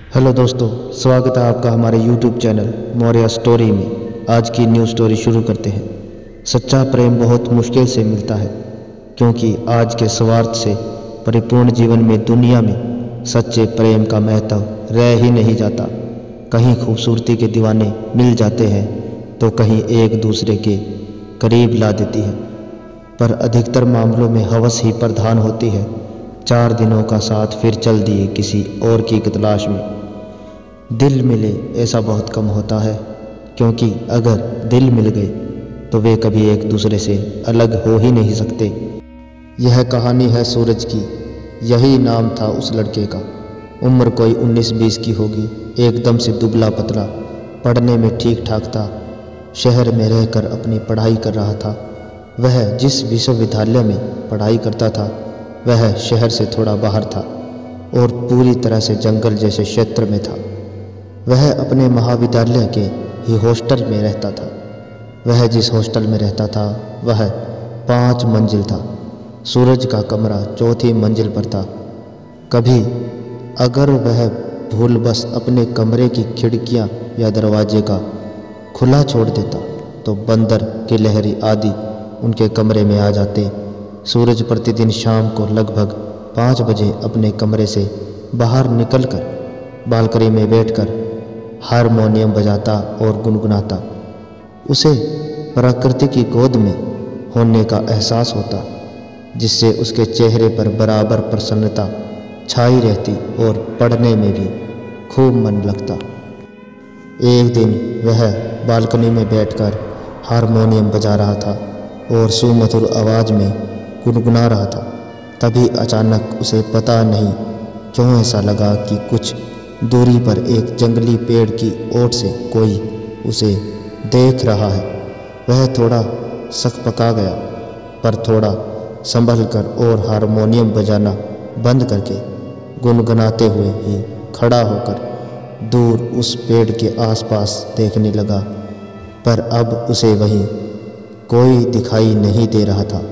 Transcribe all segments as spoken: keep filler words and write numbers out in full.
Hello दोस्तों, स्वागत है आपका हमारे यूट्यूब चैनल मौर्या स्टोरी में। आज की न्यू स्टोरी शुरू करते हैं। सच्चा प्रेम बहुत मुश्किल से मिलता है, क्योंकि आज के स्वार्थ से परिपूर्ण जीवन में दुनिया में सच्चे प्रेम का महत्व रह ही नहीं जाता। कहीं खूबसूरती के दीवाने मिल जाते हैं तो कहीं एक दूसरे के करीब ला देती है, पर अधिकतर मामलों में हवस ही प्रधान होती है। चार दिनों का साथ फिर चल दिए किसी और की तलाश में। दिल मिले ऐसा बहुत कम होता है, क्योंकि अगर दिल मिल गए तो वे कभी एक दूसरे से अलग हो ही नहीं सकते। यह कहानी है सूरज की। यही नाम था उस लड़के का। उम्र कोई उन्नीस बीस की होगी। एकदम से दुबला पतला, पढ़ने में ठीक ठाक था। शहर में रहकर अपनी पढ़ाई कर रहा था। वह जिस विश्वविद्यालय में पढ़ाई करता था वह शहर से थोड़ा बाहर था और पूरी तरह से जंगल जैसे क्षेत्र में था। वह अपने महाविद्यालय के ही हॉस्टल में रहता था। वह जिस हॉस्टल में रहता था वह पाँच मंजिल था। सूरज का कमरा चौथी मंजिल पर था। कभी अगर वह भूलवश अपने कमरे की खिड़कियां या दरवाजे का खुला छोड़ देता तो बंदर के लहरी आदि उनके कमरे में आ जाते। सूरज प्रतिदिन शाम को लगभग पाँच बजे अपने कमरे से बाहर निकलकर बालकनी में बैठकर हारमोनियम बजाता और गुनगुनाता। उसे प्रकृति की गोद में होने का एहसास होता, जिससे उसके चेहरे पर बराबर प्रसन्नता छाई रहती और पढ़ने में भी खूब मन लगता। एक दिन वह बालकनी में बैठकर हारमोनियम बजा रहा था और सुमधुर आवाज़ में गुनगुना रहा था। तभी अचानक उसे पता नहीं क्यों ऐसा लगा कि कुछ दूरी पर एक जंगली पेड़ की ओर से कोई उसे देख रहा है। वह थोड़ा सकपका गया, पर थोड़ा संभल कर और हारमोनियम बजाना बंद करके गुनगुनाते हुए ही खड़ा होकर दूर उस पेड़ के आसपास देखने लगा। पर अब उसे वहीं कोई दिखाई नहीं दे रहा था।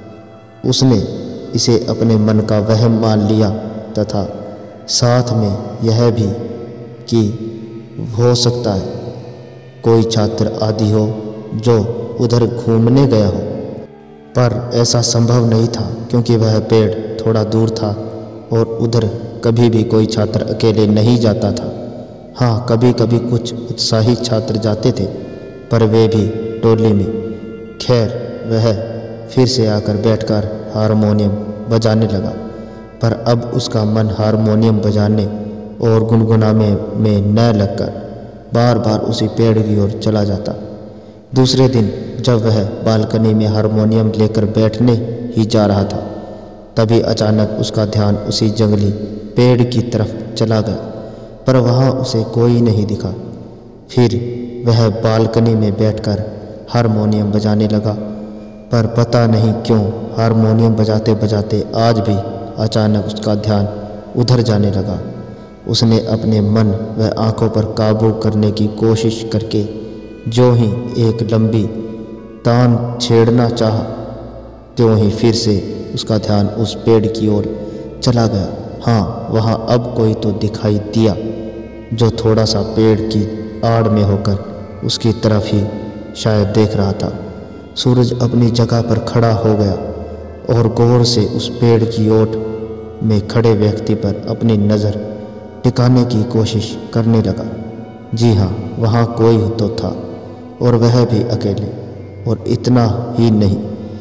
उसने इसे अपने मन का वहम मान लिया तथा साथ में यह भी कि हो सकता है कोई छात्र आदि हो जो उधर घूमने गया हो, पर ऐसा संभव नहीं था क्योंकि वह पेड़ थोड़ा दूर था और उधर कभी भी कोई छात्र अकेले नहीं जाता था। हाँ, कभी कभी कुछ उत्साही छात्र जाते थे, पर वे भी टोली में। खैर, वह फिर से आकर बैठकर हारमोनियम बजाने लगा, पर अब उसका मन हारमोनियम बजाने और गुनगुनाने में न लगकर बार बार उसी पेड़ की ओर चला जाता। दूसरे दिन जब वह बालकनी में हारमोनियम लेकर बैठने ही जा रहा था, तभी अचानक उसका ध्यान उसी जंगली पेड़ की तरफ चला गया, पर वहाँ उसे कोई नहीं दिखा। फिर वह बालकनी में बैठकर हारमोनियम बजाने लगा, पर पता नहीं क्यों हारमोनियम बजाते बजाते आज भी अचानक उसका ध्यान उधर जाने लगा। उसने अपने मन व आंखों पर काबू करने की कोशिश करके जो ही एक लंबी तान छेड़ना चाहा, त्यों ही फिर से उसका ध्यान उस पेड़ की ओर चला गया। हाँ, वहाँ अब कोई तो दिखाई दिया जो थोड़ा सा पेड़ की आड़ में होकर उसकी तरफ ही शायद देख रहा था। सूरज अपनी जगह पर खड़ा हो गया और गौर से उस पेड़ की ओट में खड़े व्यक्ति पर अपनी नज़र टिकाने की कोशिश करने लगा। जी हाँ, वहाँ कोई तो था, और वह भी अकेले। और इतना ही नहीं,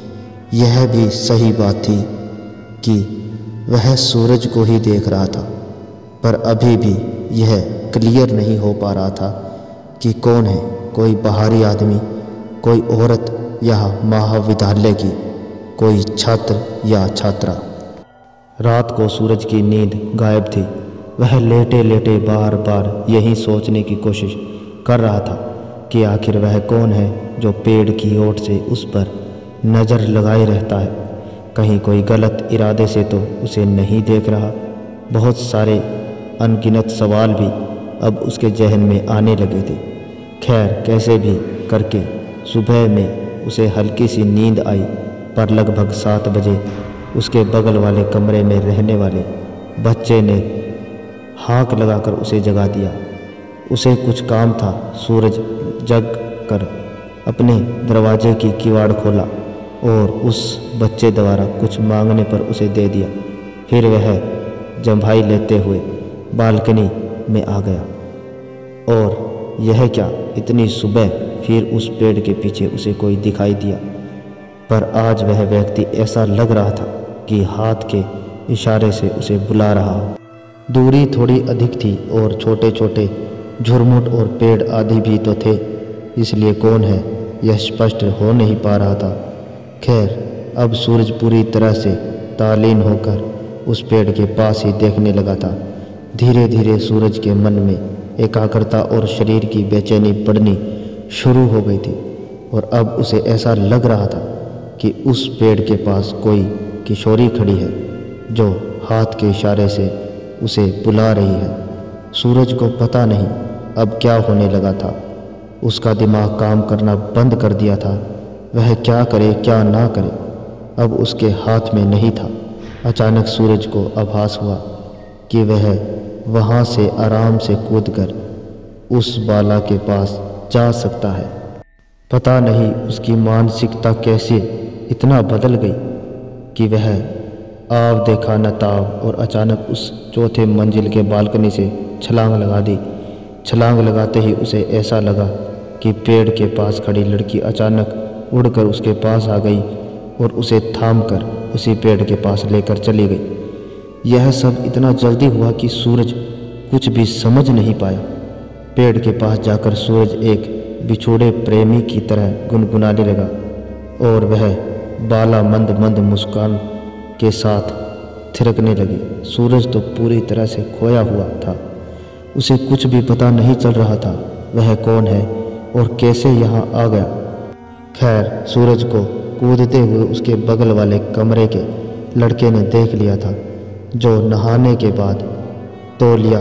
यह भी सही बात थी कि वह सूरज को ही देख रहा था, पर अभी भी यह क्लियर नहीं हो पा रहा था कि कौन है, कोई बाहरी आदमी, कोई औरत या महाविद्यालय की कोई छात्र या छात्रा। रात को सूरज की नींद गायब थी। वह लेटे लेटे बार बार यही सोचने की कोशिश कर रहा था कि आखिर वह कौन है जो पेड़ की ओट से उस पर नज़र लगाए रहता है। कहीं कोई गलत इरादे से तो उसे नहीं देख रहा। बहुत सारे अनगिनत सवाल भी अब उसके जहन में आने लगे थे। खैर, कैसे भी करके सुबह में उसे हल्की सी नींद आई, पर लगभग सात बजे उसके बगल वाले कमरे में रहने वाले बच्चे ने हाँक लगाकर उसे जगा दिया। उसे कुछ काम था। सूरज जग कर अपने दरवाजे की किवाड़ खोला और उस बच्चे द्वारा कुछ मांगने पर उसे दे दिया। फिर वह जम्भाई लेते हुए बालकनी में आ गया। और यह क्या, इतनी सुबह फिर उस पेड़ के पीछे उसे कोई दिखाई दिया। पर आज वह व्यक्ति ऐसा लग रहा था कि हाथ के इशारे से उसे बुला रहा हो। दूरी थोड़ी अधिक थी और छोटे छोटे झुरमुट और पेड़ आदि भी तो थे, इसलिए कौन है यह स्पष्ट हो नहीं पा रहा था। खैर, अब सूरज पूरी तरह से तालीन होकर उस पेड़ के पास ही देखने लगा था। धीरे धीरे सूरज के मन में एकाग्रता और शरीर की बेचैनी बढ़नी शुरू हो गई थी और अब उसे ऐसा लग रहा था कि उस पेड़ के पास कोई किशोरी खड़ी है जो हाथ के इशारे से उसे बुला रही है। सूरज को पता नहीं अब क्या होने लगा था। उसका दिमाग काम करना बंद कर दिया था। वह क्या करे क्या ना करे, अब उसके हाथ में नहीं था। अचानक सूरज को आभास हुआ कि वह वहाँ से आराम से कूदकर उस बाला के पास जा सकता है। पता नहीं उसकी मानसिकता कैसे इतना बदल गई कि वह आव देखा न ताव और अचानक उस चौथे मंजिल के बालकनी से छलांग लगा दी। छलांग लगाते ही उसे ऐसा लगा कि पेड़ के पास खड़ी लड़की अचानक उड़कर उसके पास आ गई और उसे थामकर उसी पेड़ के पास लेकर चली गई। यह सब इतना जल्दी हुआ कि सूरज कुछ भी समझ नहीं पाया। पेड़ के पास जाकर सूरज एक बिछोड़े प्रेमी की तरह गुनगुनाने लगा और वह बाला मंद मंद मुस्कान के साथ थिरकने लगी। सूरज तो पूरी तरह से खोया हुआ था। उसे कुछ भी पता नहीं चल रहा था वह कौन है और कैसे यहाँ आ गया। खैर, सूरज को कूदते हुए उसके बगल वाले कमरे के लड़के ने देख लिया था, जो नहाने के बाद तौलिया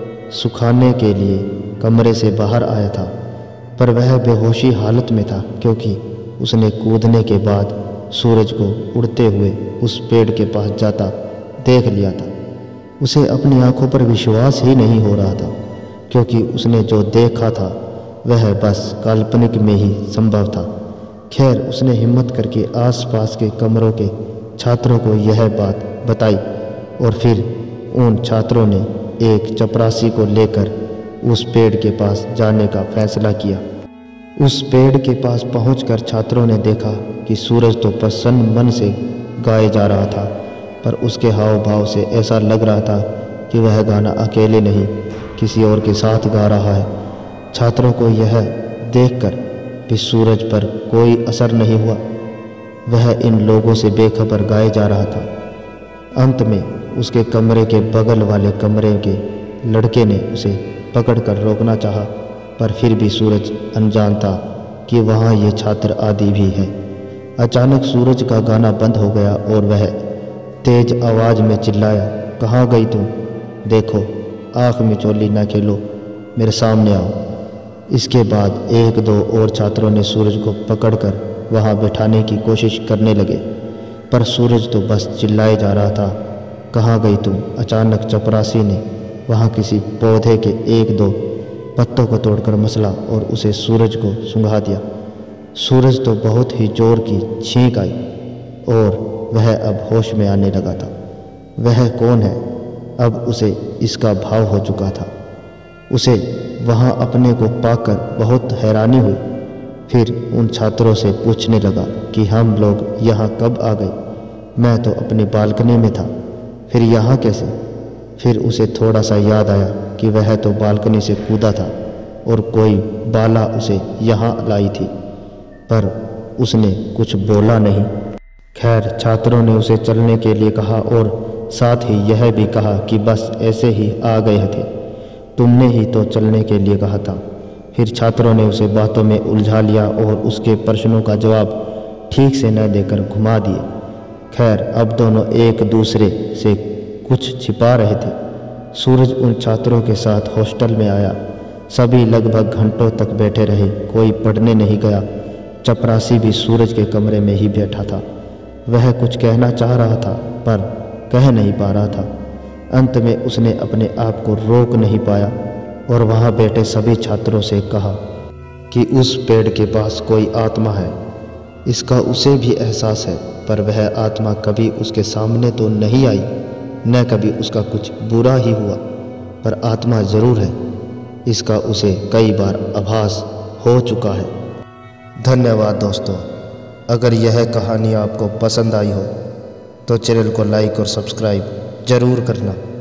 सुखाने के लिए कमरे से बाहर आया था। पर वह बेहोशी हालत में था क्योंकि उसने कूदने के बाद सूरज को उड़ते हुए उस पेड़ के पास जाता देख लिया था। उसे अपनी आंखों पर विश्वास ही नहीं हो रहा था क्योंकि उसने जो देखा था वह बस काल्पनिक में ही संभव था। खैर, उसने हिम्मत करके आसपास के कमरों के छात्रों को यह बात बताई और फिर उन छात्रों ने एक चपरासी को लेकर उस पेड़ के पास जाने का फैसला किया। उस पेड़ के पास पहुंचकर छात्रों ने देखा कि सूरज तो प्रसन्न मन से गाए जा रहा था, पर उसके हाव भाव से ऐसा लग रहा था कि वह गाना अकेले नहीं किसी और के साथ गा रहा है। छात्रों को यह देखकर भी सूरज पर कोई असर नहीं हुआ। वह इन लोगों से बेखबर गाए जा रहा था। अंत में उसके कमरे के बगल वाले कमरे के लड़के ने उसे पकड़कर रोकना चाहा, पर फिर भी सूरज अनजान था कि वहाँ ये छात्र आदि भी हैं। अचानक सूरज का गाना बंद हो गया और वह तेज आवाज़ में चिल्लाया, कहाँ गई तुम? देखो, आँख में चोली ना खेलो, मेरे सामने आओ। इसके बाद एक दो और छात्रों ने सूरज को पकड़कर वहाँ बैठाने की कोशिश करने लगे, पर सूरज तो बस चिल्लाए जा रहा था, कहाँ गई तुम? अचानक चपरासी ने वहाँ किसी पौधे के एक दो पत्तों को तोड़कर मसला और उसे सूरज को सूंघा दिया। सूरज तो बहुत ही जोर की छींक आई और वह अब होश में आने लगा था। वह कौन है? अब उसे इसका भाव हो चुका था। उसे वहाँ अपने को पाकर बहुत हैरानी हुई। फिर उन छात्रों से पूछने लगा कि हम लोग यहाँ कब आ गए? मैं तो अपनी बालकनी में था, फिर यहाँ कैसे? फिर उसे थोड़ा सा याद आया कि वह तो बालकनी से कूदा था और कोई बाला उसे यहाँ लाई थी, पर उसने कुछ बोला नहीं। खैर, छात्रों ने उसे चलने के लिए कहा और साथ ही यह भी कहा कि बस ऐसे ही आ गए थे, तुमने ही तो चलने के लिए कहा था। फिर छात्रों ने उसे बातों में उलझा लिया और उसके प्रश्नों का जवाब ठीक से न देकर घुमा दिए। खैर, अब दोनों एक दूसरे से कुछ छिपा रहे थे। सूरज उन छात्रों के साथ हॉस्टल में आया। सभी लगभग घंटों तक बैठे रहे, कोई पढ़ने नहीं गया। चपरासी भी सूरज के कमरे में ही बैठा था। वह कुछ कहना चाह रहा था पर कह नहीं पा रहा था। अंत में उसने अपने आप को रोक नहीं पाया और वहाँ बैठे सभी छात्रों से कहा कि उस पेड़ के पास कोई आत्मा है। इसका उसे भी एहसास है, पर वह आत्मा कभी उसके सामने तो नहीं आई, न कभी उसका कुछ बुरा ही हुआ, पर आत्मा ज़रूर है, इसका उसे कई बार आभास हो चुका है। धन्यवाद दोस्तों। अगर यह कहानी आपको पसंद आई हो तो चैनल को लाइक और सब्सक्राइब ज़रूर करना।